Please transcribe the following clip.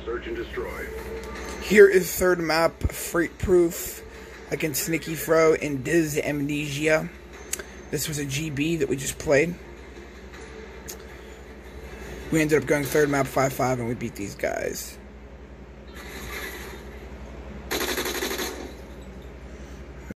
Search and destroy. Here is third map, Freight Proof, against Nicky Fro and Diz Amnesia. This was a GB that we just played. We ended up going third map 5-5 and we beat these guys.